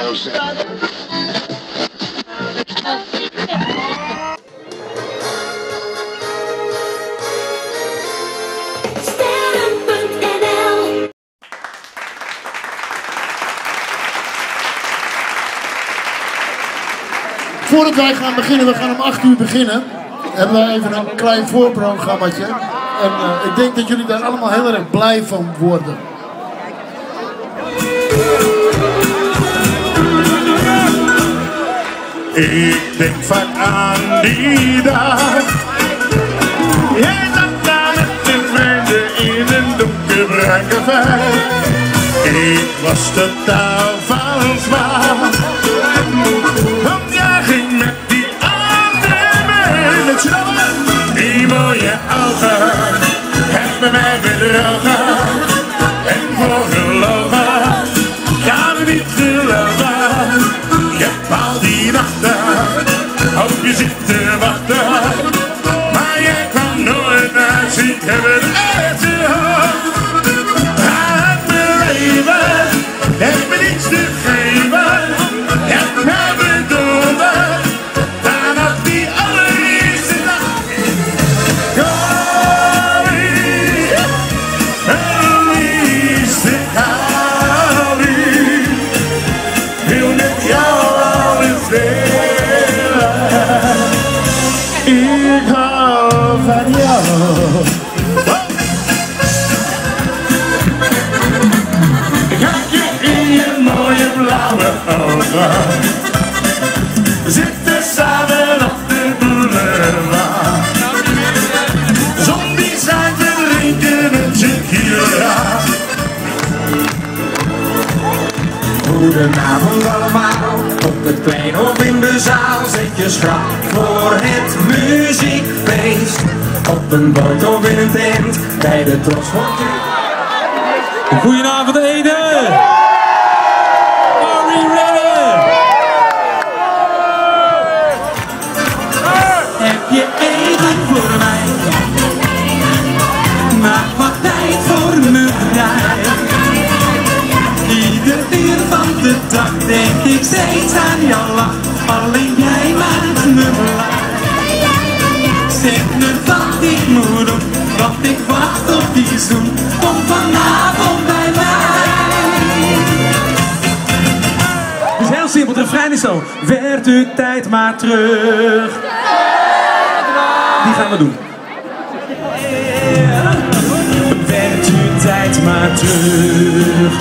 Voordat wij gaan beginnen, we gaan om 8 uur beginnen, hebben wij even een klein voorprogrammaatje. En ik denk dat jullie daar allemaal heel erg blij van worden. Ik denk vaak aan die dag. Jij zat daar met de vrienden in een donkerbruin café. Ik was totaal van zwaar. Want jij ging met die andere mee. Met z'n allen. Die mooie ogen hebben mij bedrogen. En voor gelogen gaan we niet geloven. Ik heb al die nachten op je zitten wachten. Maar jij kwam nooit naar zich. Ik heb het echt gehad. Uit mijn leven heb me niets te geven. Heb mij bedrogen. Vanaf die allereerste dag. Allereerste Harry. Wil met jou alles delen. Ik hou van jou. Mooie blauwe ogen. We zitten samen op de boulevard. Zon die zijn te drinken een tequila. Goedenavond allemaal, op het plein of in de zaal. Zet je schrap voor het muziekfeest. Op een boot of in een tent, bij de Trots Hotel. Goedenavond Ede! Heb je eten voor mij? Maak wat tijd voor me vrij. Ieder uur van de dag denk ik steeds aan jouw lach. Alleen jij maakt me blij. Zeg me wat ik moet doen, want ik wacht op die zoen. Kom vanavond bij mij. Het is heel simpel, het refrein is zo. Werd uw tijd maar terug. Die gaan we doen. Werd uw tijd maar terug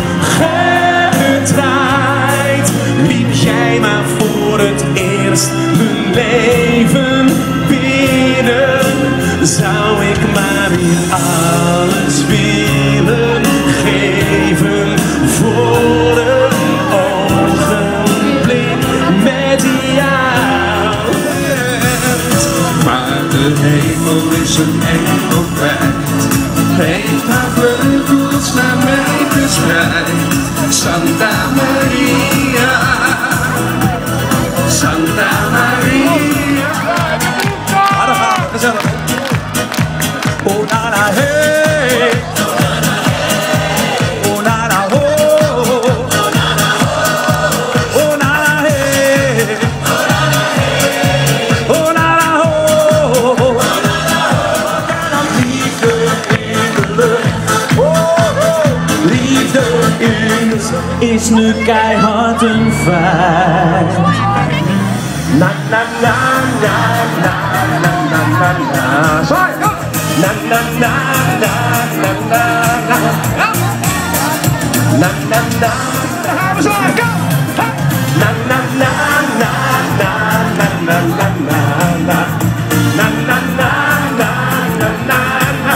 gedraaid. Liep jij maar voor het eerst mijn leven binnen. Zou ik maar weer alles willen geven voor een ogenblik met jou. Maar de hemel is een engel kwijt. Heeft haar vleugels naar mij verspreid. Santa Maria, Santa Maria. Ah, daar gaan we, gezellig. Oh na na hey, oh na na ho, oh na na hey, oh na na ho. Liefde in de lucht, liefde is nu keihard een feit. Na na na na na na na na na. Sorry. Na na na na na na na. Na na na. Daar gaan we zo. Go. Na na na na na na na na na na. Na na na na na na na.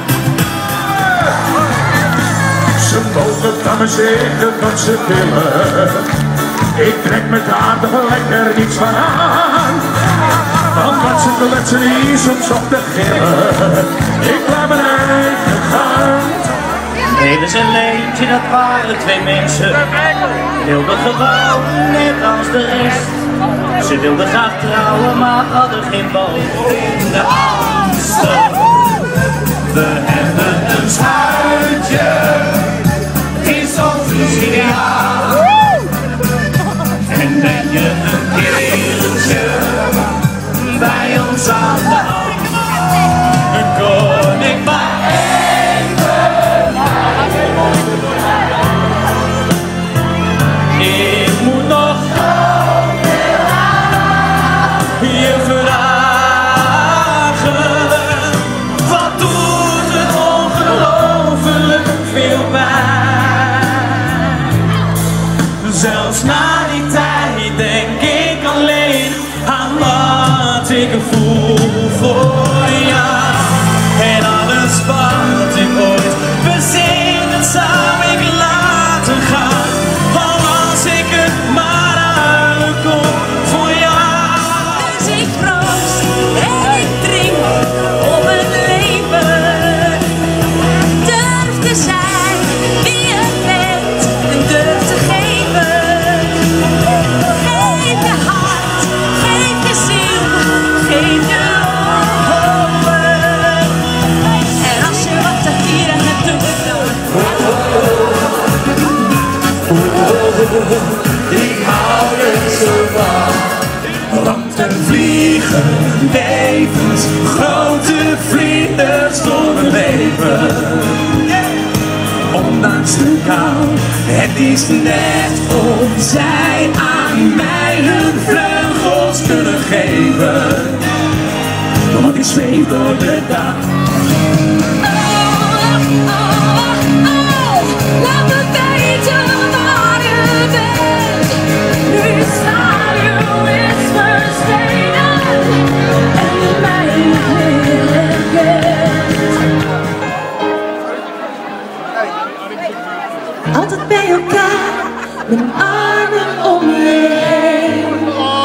Ze mogen van me zeggen wat ze willen. Ik trek me daar toch lekker iets van aan. Want wat ze kletsen hier soms op de gillen. Ik laat mijn eigen gang. Nee, dat is een leentje, dat waren twee mensen. Wilden gewoon net als de rest. Ze wilden graag trouwen, maar hadden geen bal in de Amstel. We hebben een schuitje, is ons ideaal. Zelfs na die tijd denk ik alleen aan wat ik voel voor jou. En alles wat ik ooit bezin, dat zou ik laten gaan. Al als ik het maar uitkom voor jou. Dus ik proost en ik drink op het leven. Durf te zijn wie je bent en durf te geven. Geef je hart, geef je ziel, geef je ogen. En als je wat te vieren hebt, doe het dan. Ik hou er zo van. Want er vliegen levens, grote vlinders door mijn leven. Ondanks de kou, het is net of zij aan mij hun vleugels kunnen geven. Want ik zweef door de dag. Laat me weten waar je bent. Nu staan je whispers verdwenen en mij niet meer herkent. Altijd bij elkaar, mijn armen om je heen.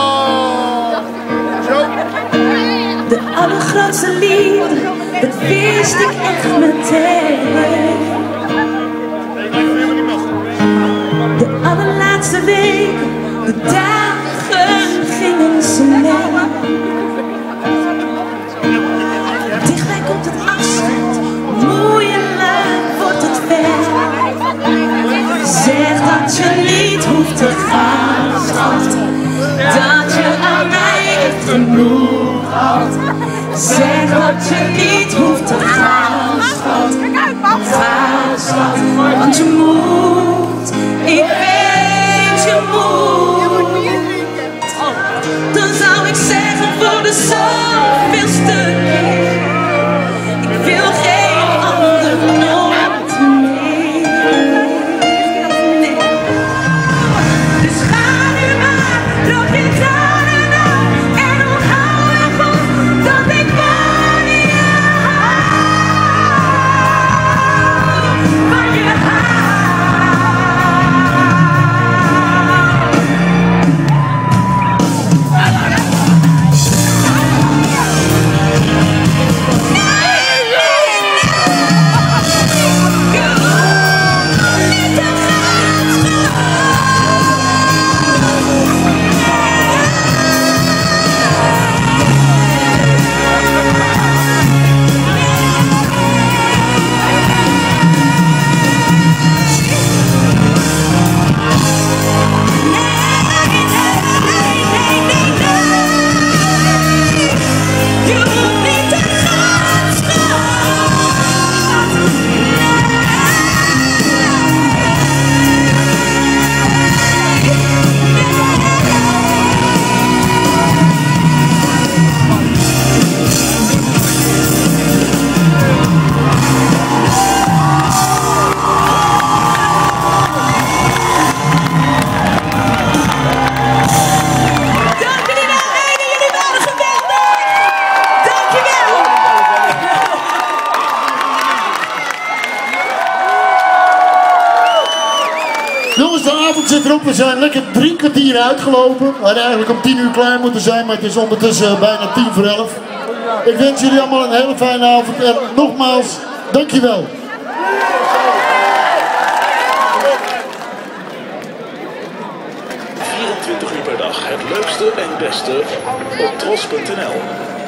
De allergrootste liefde, dat wist ik echt meteen. De allerlaatste weken, de dagen gingen snel. Dichtbij komt het afstand, moeilijk wordt het ver. Zeg dat je niet hoeft te gaan, schat. Dat je aan mij echt genoeg had. Zeg dat je niet hoeft te gaan, schat. Ga, schat, want je moet. Ik weet je moet. Dan zou ik zeggen voor de zoveelste keer. Ik wil geen ander nooit meer. Nee. Dus ga nu maar, drop je tranen op en onthoud er goed dat ik van je hou. Van je hou. Jongens, de avond zit erop. We zijn lekker 3 kwartier uitgelopen. We hadden eigenlijk om 10 uur klaar moeten zijn, maar het is ondertussen bijna 11:10. Ik wens jullie allemaal een hele fijne avond en nogmaals, dankjewel. ...24 uur per dag het leukste en beste op tros.nl.